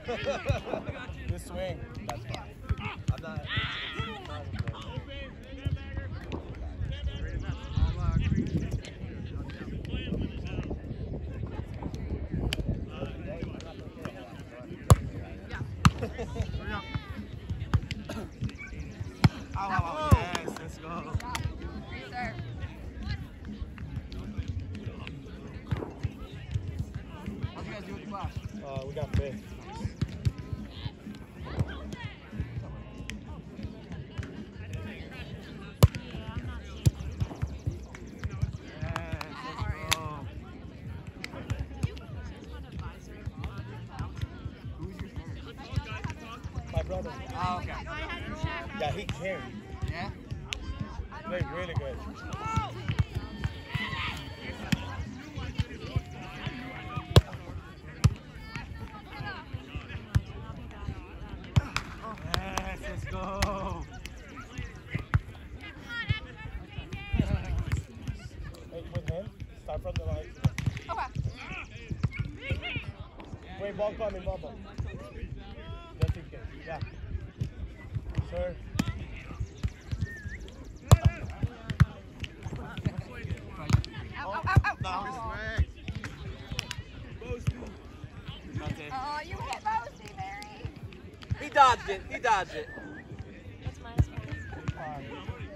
This swing. That's fine. I'm not. Oh, yes, let's go. What do you guys do with the class? We got fifth. My brother. Oh, okay. Yeah, he carried. Yeah? Played really good. Yes, let's go. Hey, with him, start from the line. Okay. Wait, ball coming, ball. Just in case. Yeah. Sir. Oh, you hit Boasty, Mary. He dodged it. He dodged it. That's mine.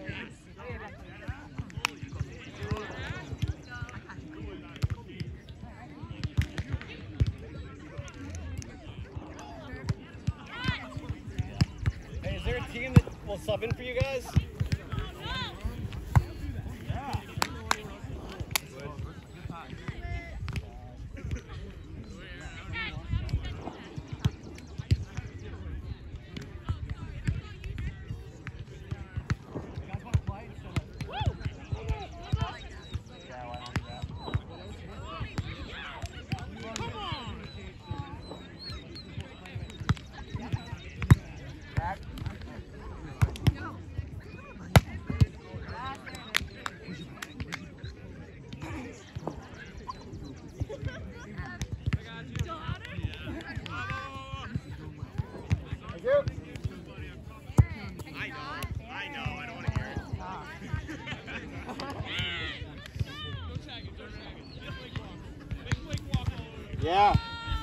Hey, is there a team that will sub in for you guys? Yeah.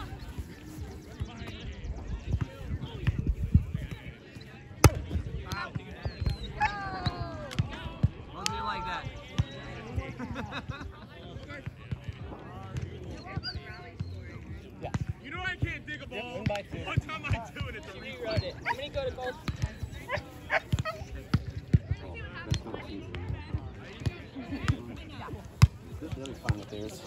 Don't do it like that. Yeah. You know I can't dig a ball. One by two. One time I do it, it's a Rerun it. How many go to goal? Really fine with theirs.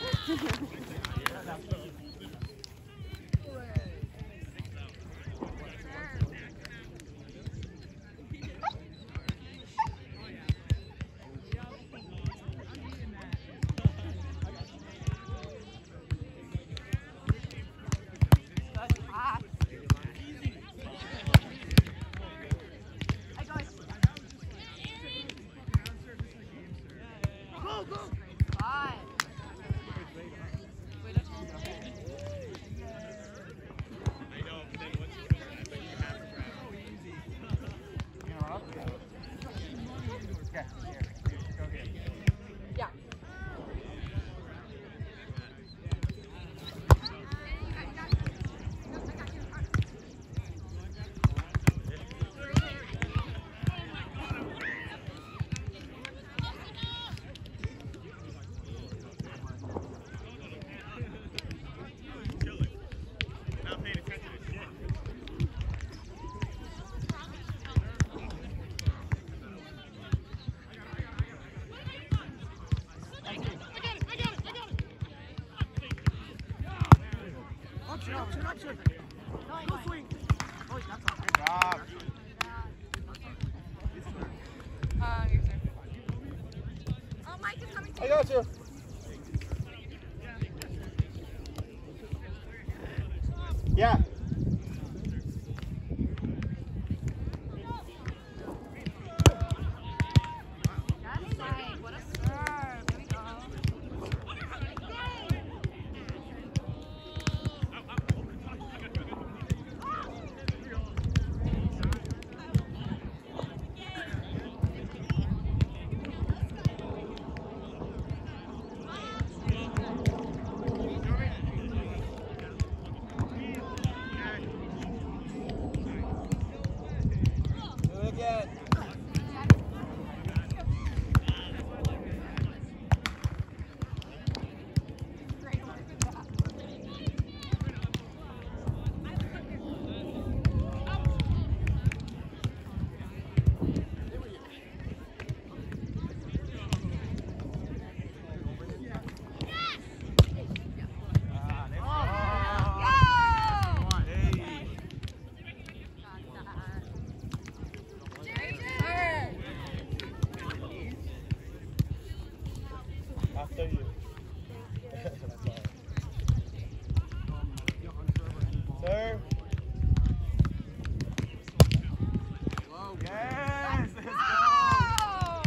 I know, but then once you get over that, then you have to grab it. You gonna run up? Okay, here. Go get it. Yeah. Chilling. Not paying attention to shit. Option. Go swing. Oh, that's all. Good job. Your turn. Oh, Mike is coming too. I got you. Yeah. That's Mike. What a serve. There we go. sir. Whoa. Yes. Let's go. Oh!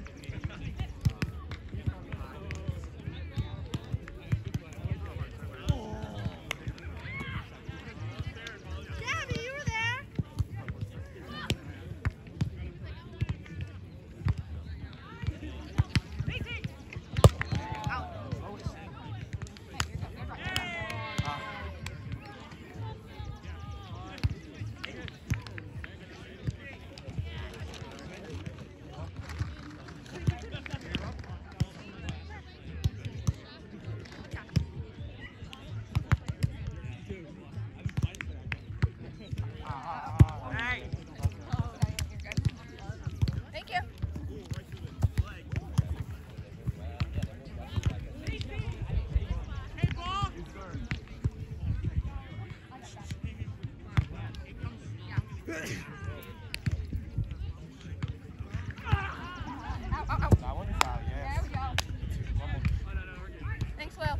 Gabby, you were there. Thank you. Ow, ow, ow. That one is out, There yes. we go. Thanks, Will.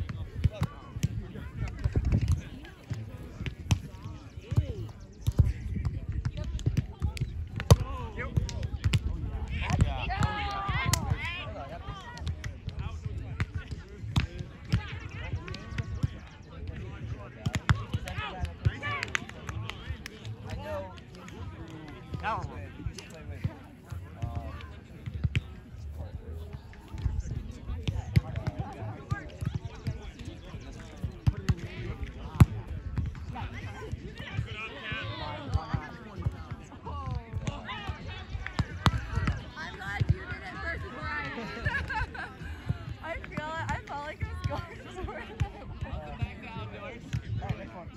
That one. I'm glad you did it first before I did. I feel it. I felt like I was going for it. Alright, next one.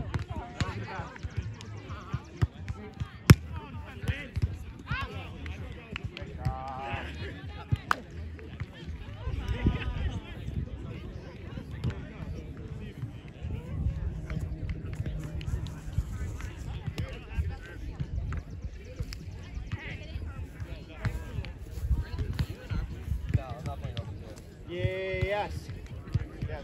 No, I'm not playing over there. Yes. Yes.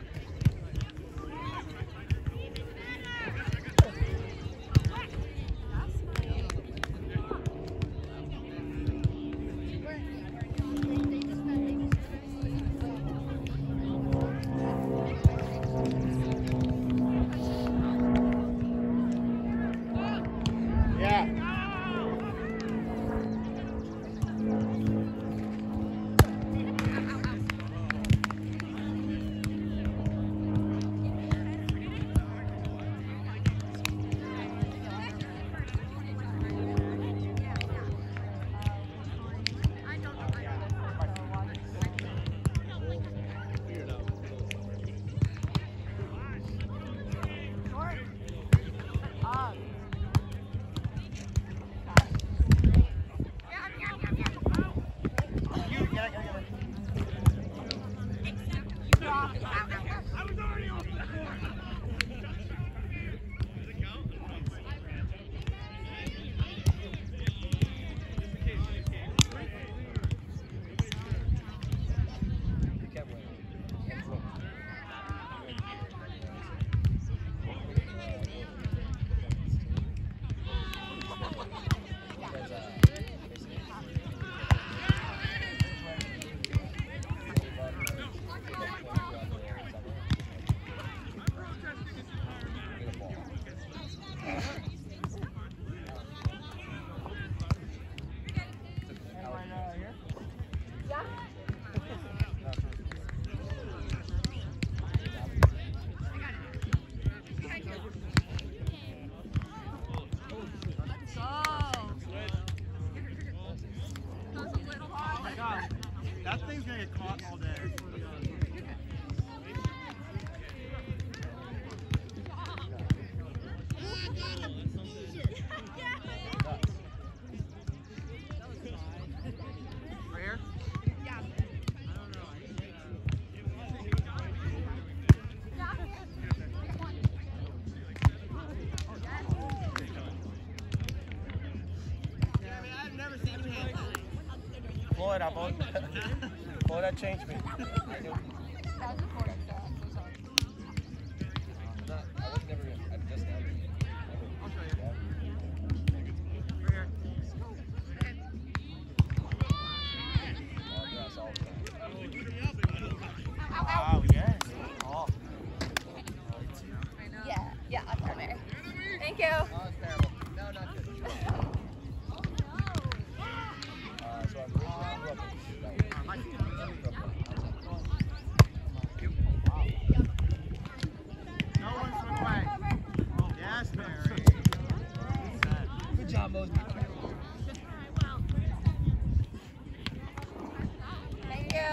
Yeah. You get it, get it, You kept winning. That thing's gonna get caught all day. Right here? Floyd, I'm on. Floyd, that changed me. That was recorded, so I'm so sorry. I was never. I just now. you. Oh, it's terrible. No, not good. So I'm pretty sure I'm looking. No one's in the way. Yes, Mary. Good job, Mosby. Thank you.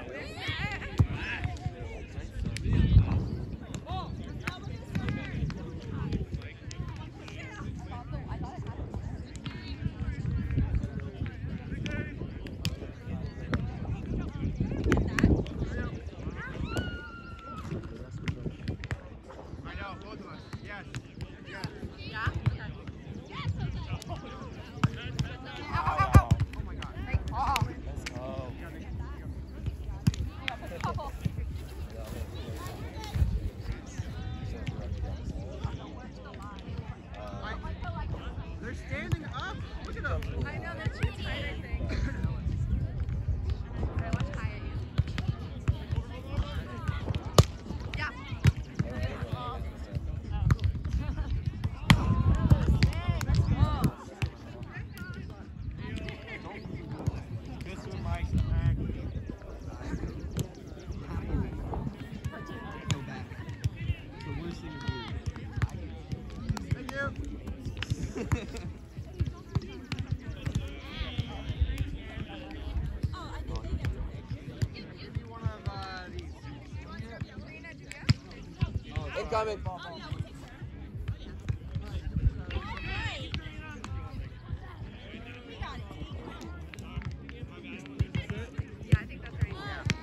I know, both of us. Yes. Yes. Yeah? Oh my God. Great call. Oh. They're standing up. Look at them. I know, they're too tight, I think. Alright, watch high at you. Yeah. This one, Mike. Thank you. Maybe one of these. Incoming. Yeah, I think that's right.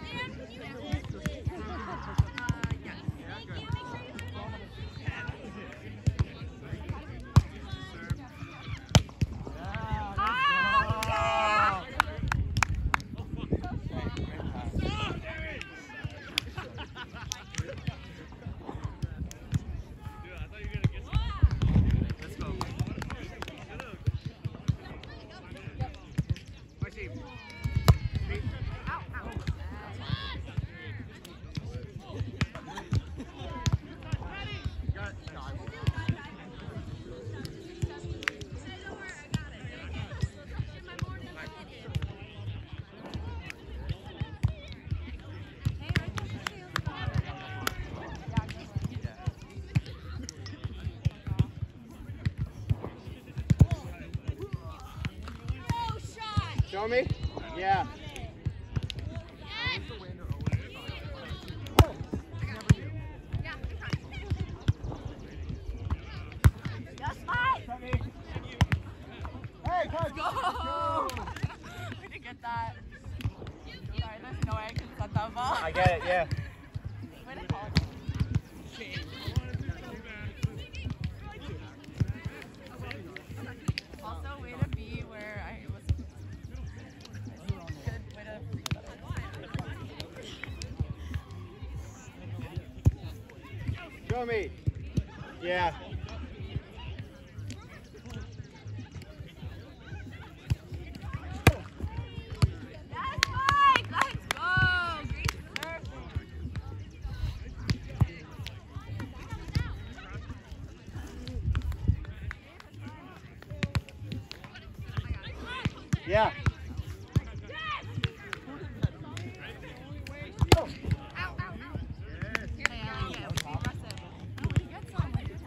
Yes. Let's go. My team. Ow, ow. Got it. No, I won't. Show me? Yeah. Yeah, good time. Yes, Mike! Hey, coach! Go! We didn't get that. Sorry, there's no way I can set that ball. I get it, yeah. Way to call. Also, way to be where I was. Good way to read that. Show me. Yeah. Yes, Mike! Let's go! Great surfing. Yeah. Ow, ow, ow. Here, yeah, be aggressive. Oh, you get some.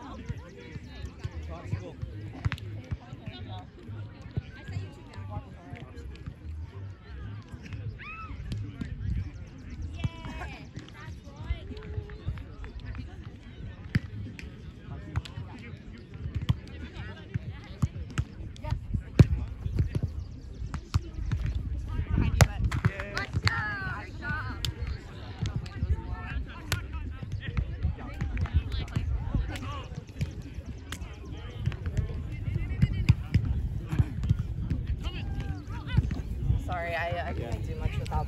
Behind you, but. Let's go! Good job. Sorry, I can't do much without.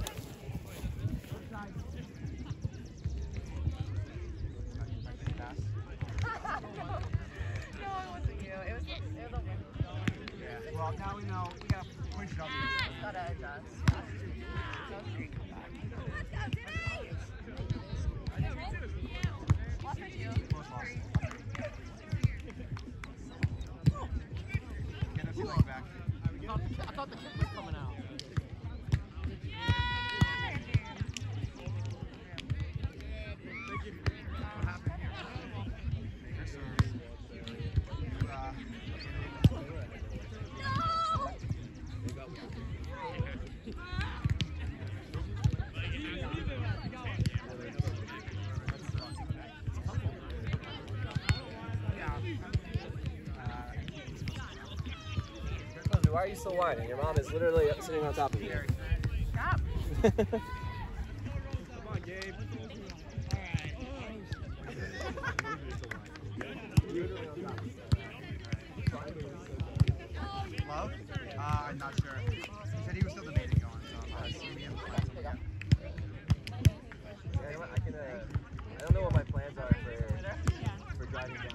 No, it wasn't you. It was the wind. Yeah. Well, now we know. We gotta push it up. Just gotta adjust. That was great comeback. Watch my two. why are you still whining? Your mom is literally sitting on top of you. Stop. Come on, Gabe. Love? I'm not sure. He said he was still debating going, so I'm assuming him. Yeah, you know what? I don't know what my plans are for driving down.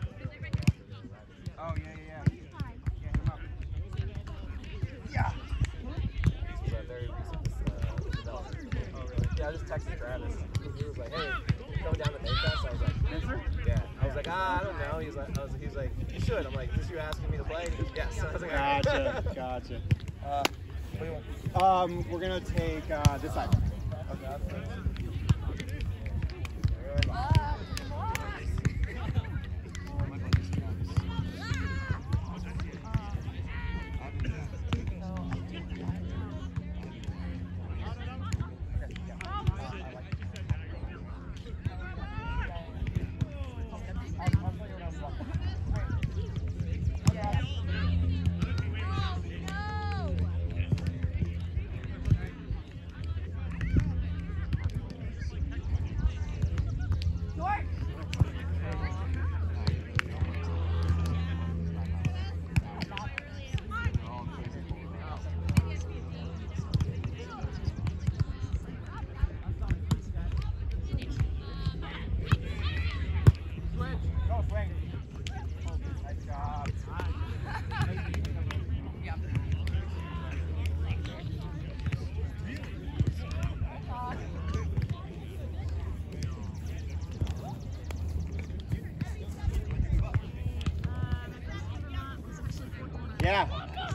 Oh, yeah. Yeah, hit him up. Yeah. This was a very recent development. Oh, really? Yeah, I just texted Travis. He was like, hey, you coming down to Mayfest? I was like, yeah. I was like, I don't know. He's like, you should. I'm like, is this you asking me to play? He goes, yes. I was like, Gotcha. What do you want? We're gonna take this side. Yeah.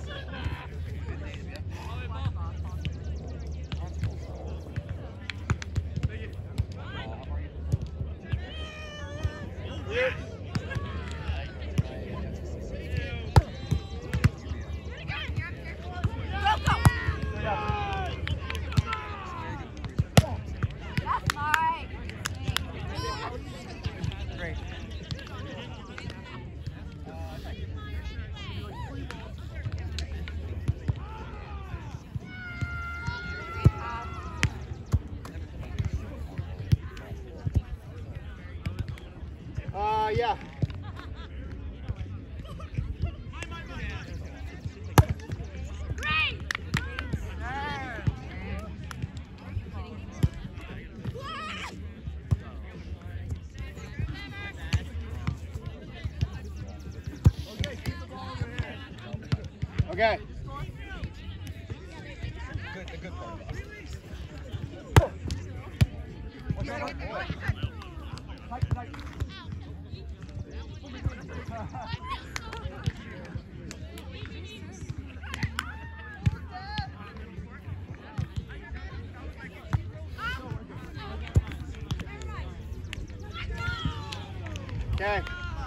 Great. Yeah. Okay. The good part. Okay.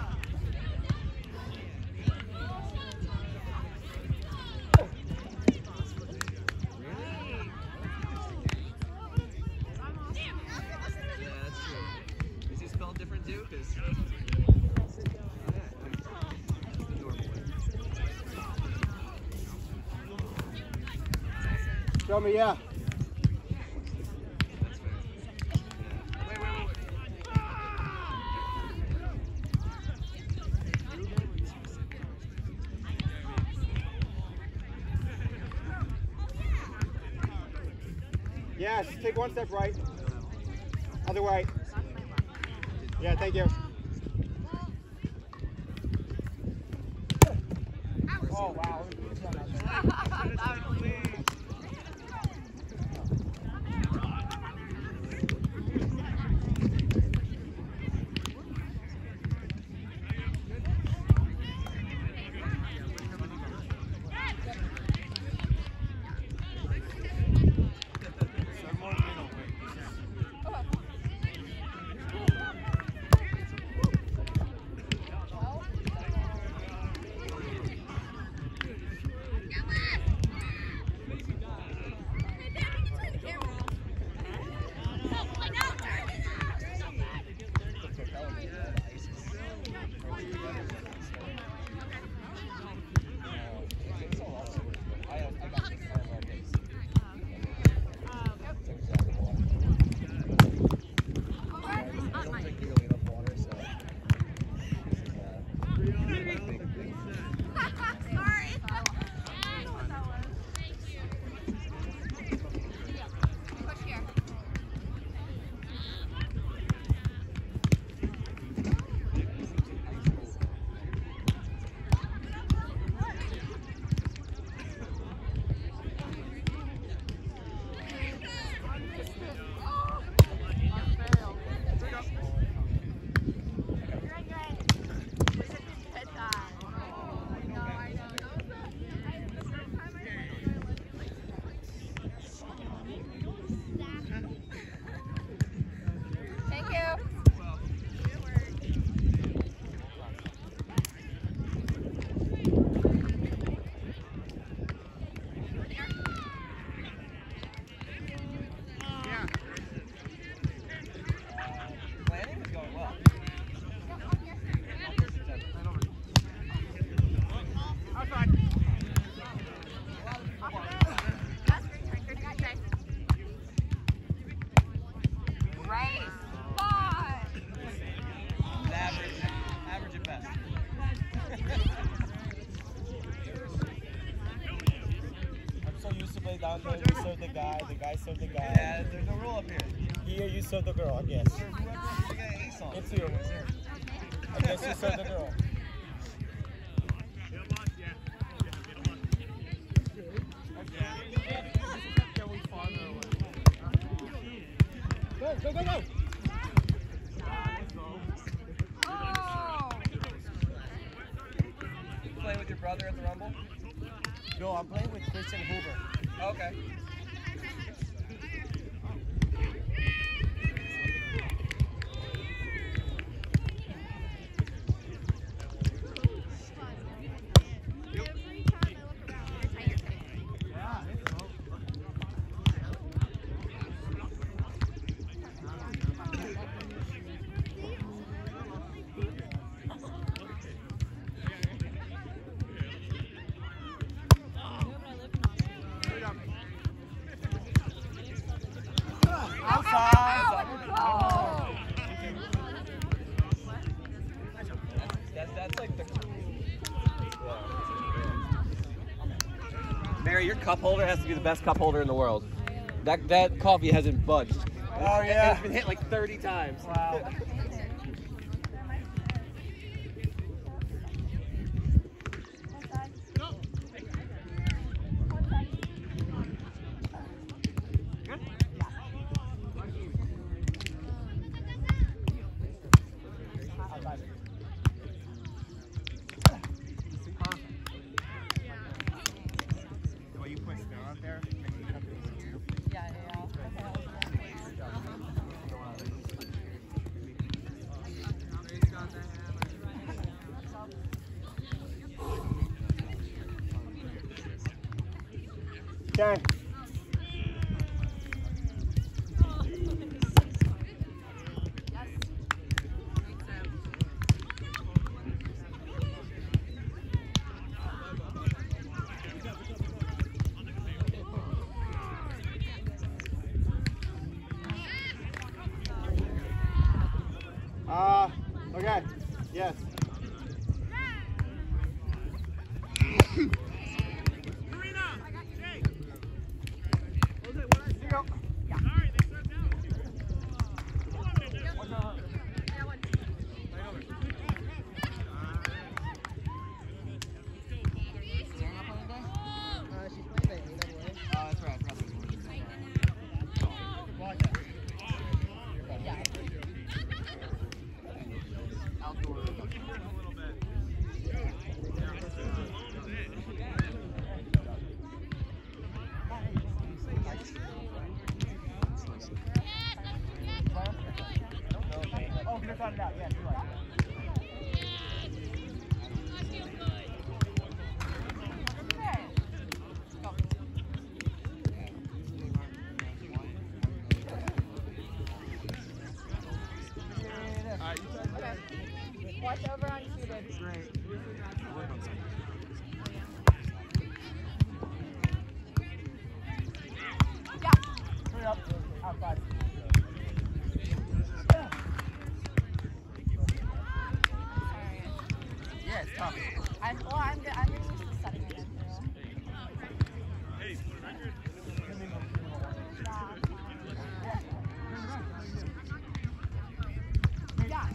Is he spelled different too? Because Show me, yeah. Yes, take one step right. Other right. Yeah, thank you. Oh, wow. down there, you serve the guy serve the guy. Yeah, there's no rule up here. Here you serve the girl, I guess. Whoever you get an ace on. It's you. I guess you serve the girl. Go, go, go, go! Oh! You play with your brother at the Rumble? No, I'm playing with Christian Hoover. Okay. That's like the. Mary, your cup holder has to be the best cup holder in the world. That coffee hasn't budged. Oh, yeah. It's been hit like 30 times. Wow. Well, you push down out there. Yeah. Okay. Okay. Yes. Oh, you're talking about, yeah, you're right. Watch over on Cupid. Yeah. Hurry up. Outside. Yeah, it's tough. I'm getting used to setting it in too. Yeah.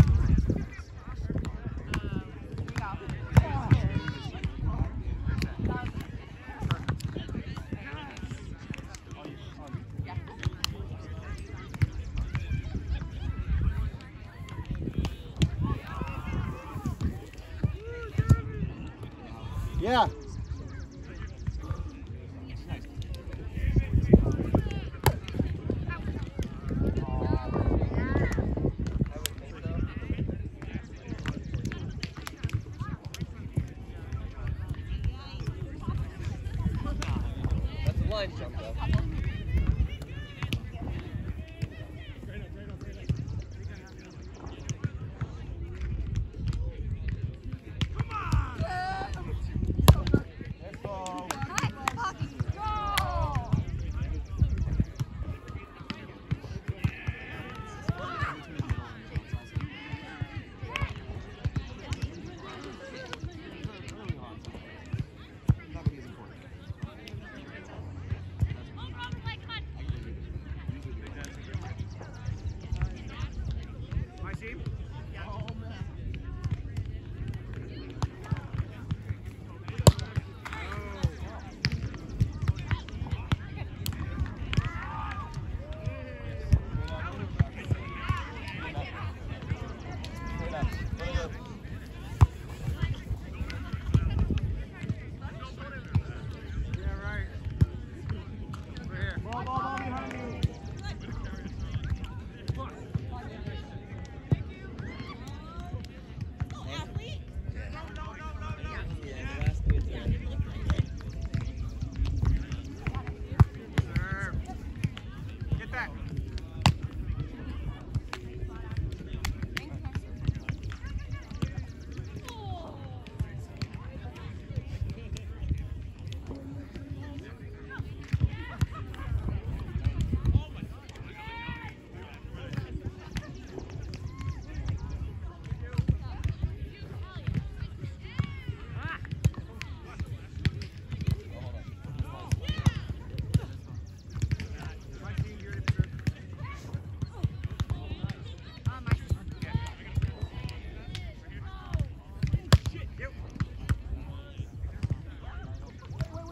Yeah. That's a line jump, though. Let's go.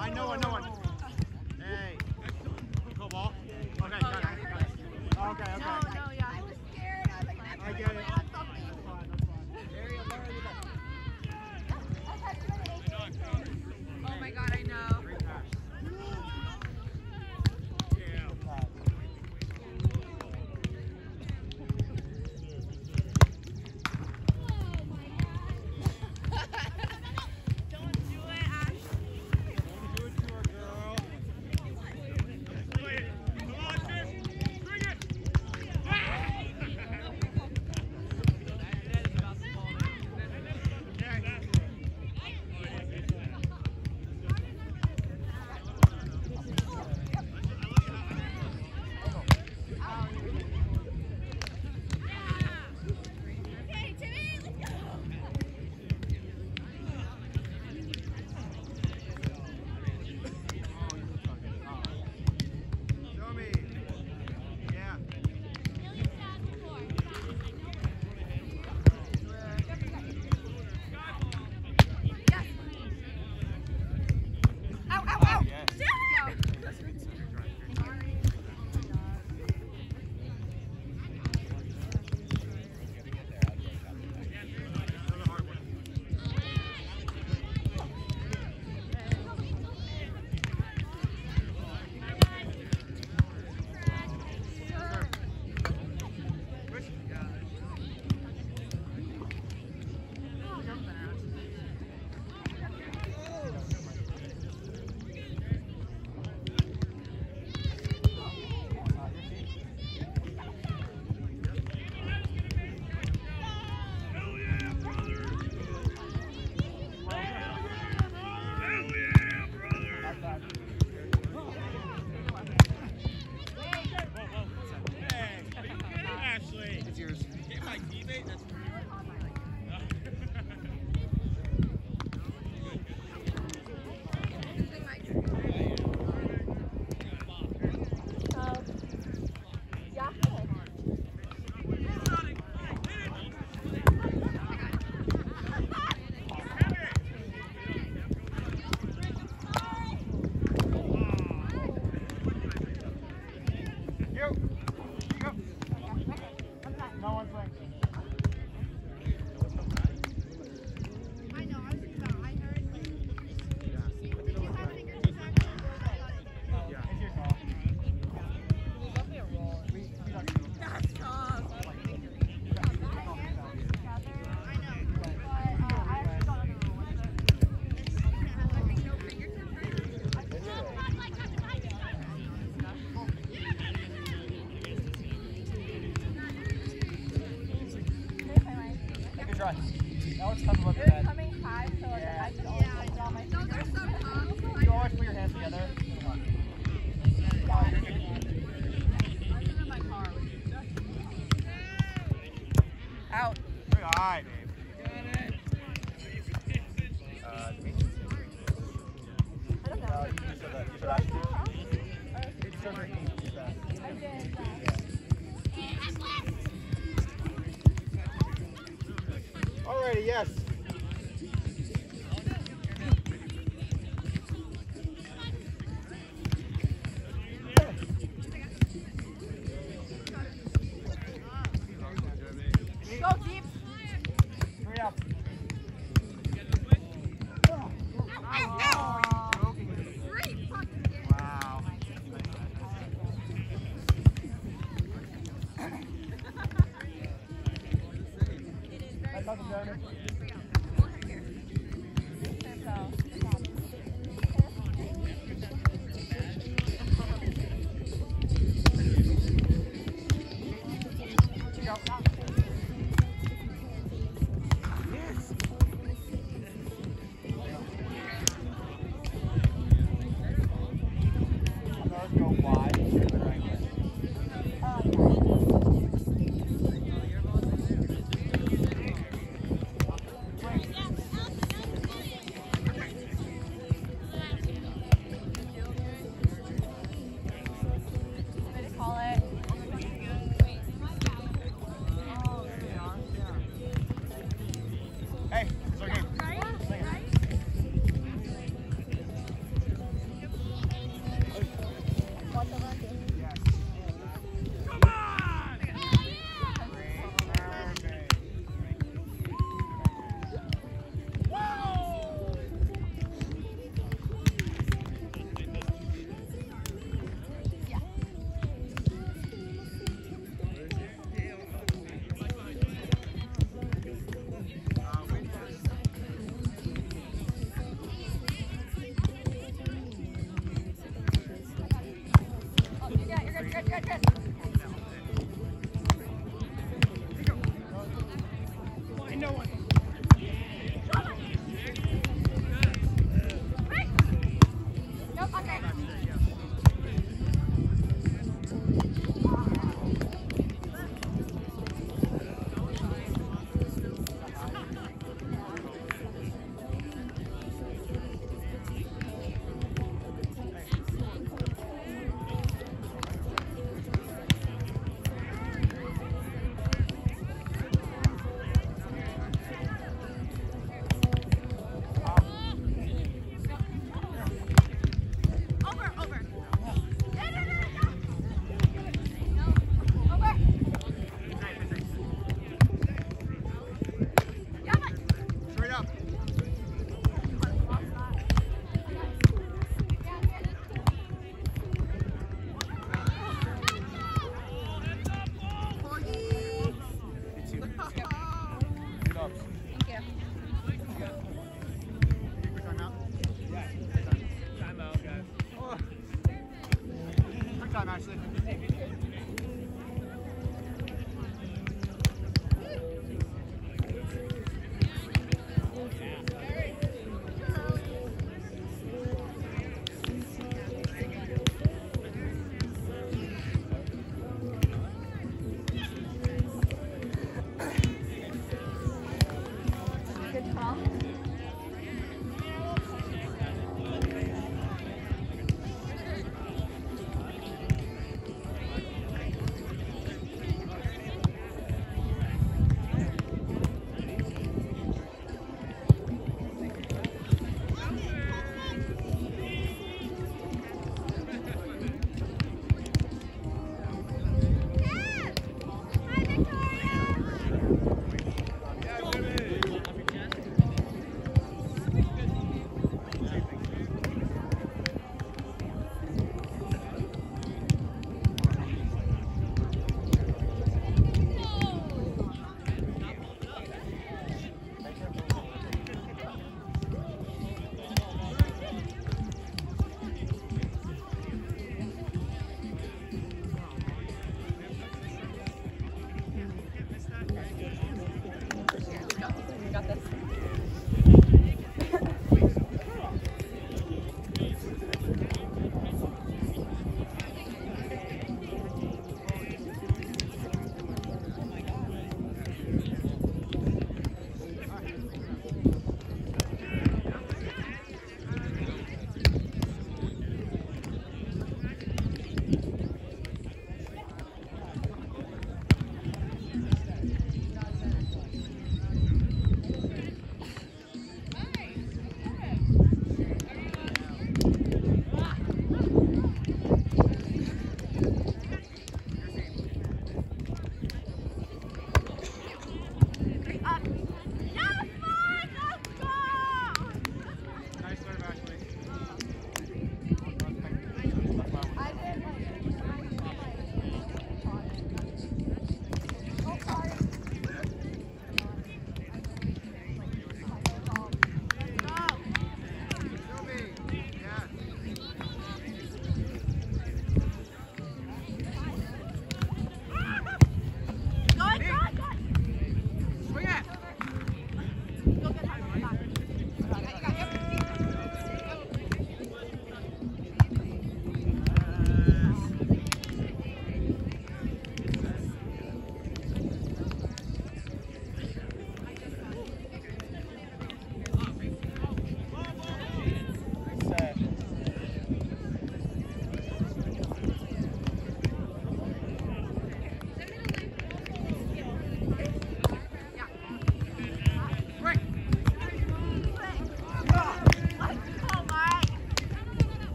I know it. Hey. Go ball. Okay, got it. Okay. No, yeah. I was scared. I was like, that's I get it. that's something. Oh my god, I know. Great pass. Don't do it, Ash. Do it to her, girl. Play it. Come on, Fish. Bring it.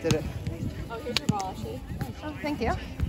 Did it. Oh, here's your ball, Ashley. Oh, thank you.